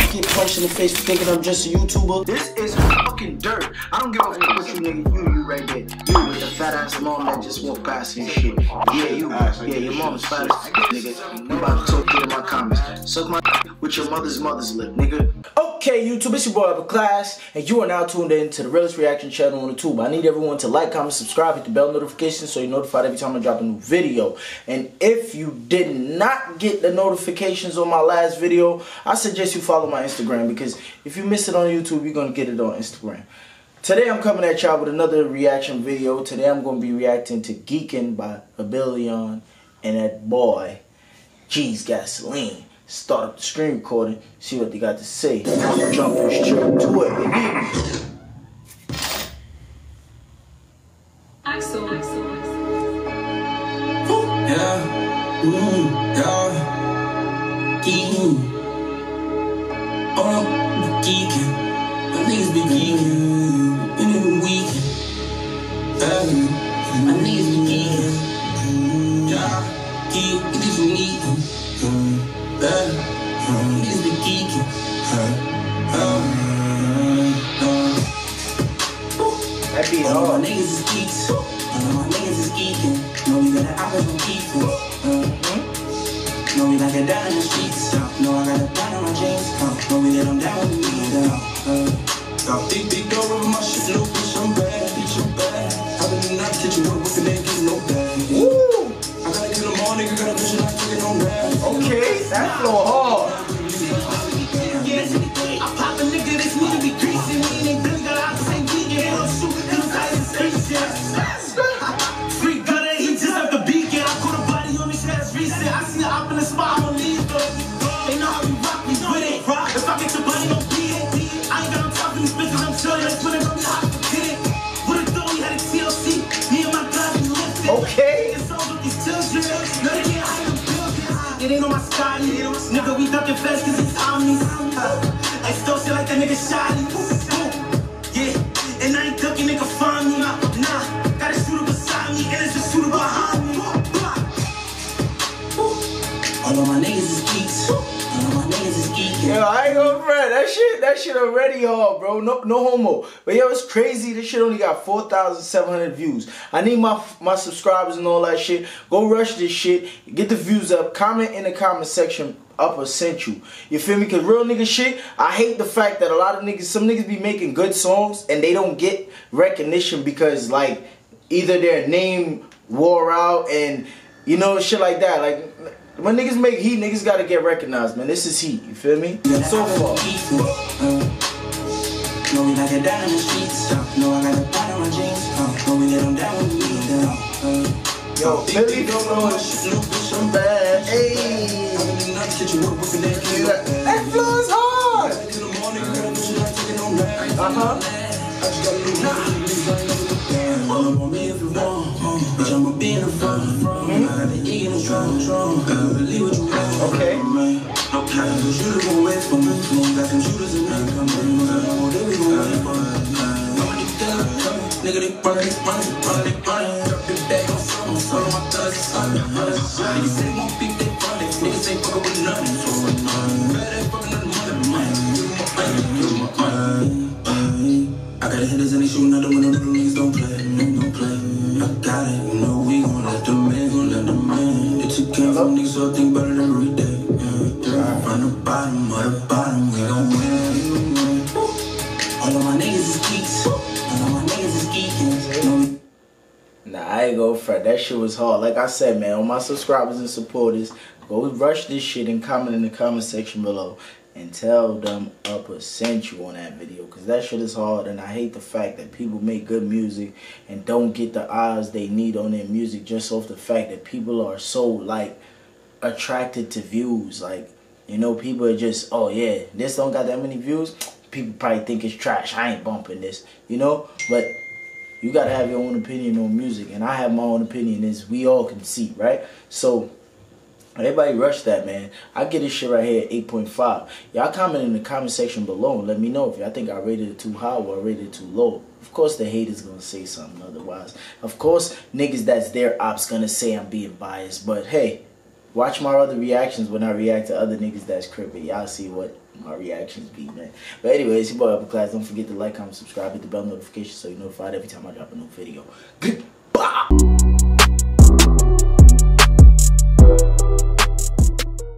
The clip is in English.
get punched in the face for thinking I'm just a YouTuber. This is fucking dirt. I don't give a fuck what you nigga. You right there. You with the fat ass mom that just walked past and shit. Yeah, you. Yeah, your mom's fat as nigga. You about to talk to in my comments. Suck my with your mother's lip, nigga. Okay, YouTube, it's your boy Upper Class, and you are now tuned in to the realest reaction channel on YouTube. I need everyone to like, comment, subscribe, hit the bell notification so you're notified every time I drop a new video. And if you did not get the notifications on my last video, I suggest you follow my Instagram, because if you miss it on YouTube, you're going to get it on Instagram. Today I'm coming at y'all with another reaction video. Today I'm going to be reacting to Geekin' by Abelion and that boy, G's Gasoline. Start up the screen recording, see what they got to say. Jump straight to it, baby. Axel. Yeah, yeah, geeking. Oh, geeking. My niggas be geeking, and even weekend. My niggas be geeking. Yeah, geek, niggas be geeking. Niggas be geeking. That be all hard. my niggas is geeks. All my niggas is geeking. Know we got an opera from geeking. Know we like it down in the streets. Know I got it down in my jeans. Know we get them down with me. Got big door over my shit. No bitch, I'm bad. Bitch, I'm bad. I've been in that kitchen working, they get no bad. Woo! I gotta get them all, nigga. Got a vision, I take it on bad. Okay, that flow hard. I pop a nigga, this nigga be greasy. We ain't really got out the same week. They don't shoot, cause I ain't spaceship. Free gutter, he just left the beacon. I put a body on his ass recent. I see her up in the spot, I'ma leave her. They know how we rock, we with it. If I get your body, don't beat it. I ain't got no time for these bitches, I'm chillin'. Let's put it on me hot for kid. With a throw, we had a TLC. Me and my guys, we lifted. Okay. It's all with these children. No, they can't hide them buildings. It ain't on my Scotty. Nigga, we ducking fast cause it's on me. I still shit like that nigga Shotty. Yeah, and I ain't ducking, nigga find me. Nah, got a shooter beside me, and it's a shooter behind me. All of my niggas is geeks. All of my niggas is geeking. Yo, I ain't gonna front. That shit already hard, bro. No homo. But yo, it's crazy. This shit only got 4,700 views. I need my subscribers and all that shit. Go rush this shit. Get the views up. Comment in the comment section. Upper sent you. You feel me? Cause real nigga shit, I hate the fact that a lot of niggas, some niggas be making good songs and they don't get recognition because like either their name wore out and you know shit like that. Like when niggas make heat, niggas gotta get recognized, man. This is heat. You feel me? So far. Know we like it down in the streets. Know I got it down in my jeans. Know we get them down with me. Yo, Billy Flow is some bad. Hey. That flow is hard. Okay. Nigga, they running. You say won't beat they running. Niggas ain't fucking with nothing. I got hitters and they shooting out the window. The niggas don't play. I got it. You know we gon' let them in. It's a game for niggas, so I think about it every day. From the bottom of the bottom, we gon' win. All of my niggas is geeks. All of my niggas is geeking. Nah, I ain't go front. That shit was hard. Like I said, man, all my subscribers and supporters, go rush this shit and comment in the comment section below and tell them Upper sent you on that video, because that shit is hard. And I hate the fact that people make good music and don't get the eyes they need on their music just off the fact that people are so like attracted to views. Like, you know, people are just, oh yeah, this don't got that many views, people probably think it's trash, I ain't bumping this, you know. But you gotta have your own opinion on music, and I have my own opinion, as we all can see, right? So everybody rush that, man. I get this shit right here at 8.5. Y'all comment in the comment section below and let me know if y'all think I rated it too high or I rated it too low. Of course the haters gonna say something otherwise. Of course niggas that's their ops gonna say I'm being biased. But hey, watch my other reactions when I react to other niggas that's crippy. Y'all see what my reactions be, man. But anyways, your boy Upper Class. Don't forget to like, comment, subscribe, hit the bell notification so you're notified every time I drop a new video. Goodbye.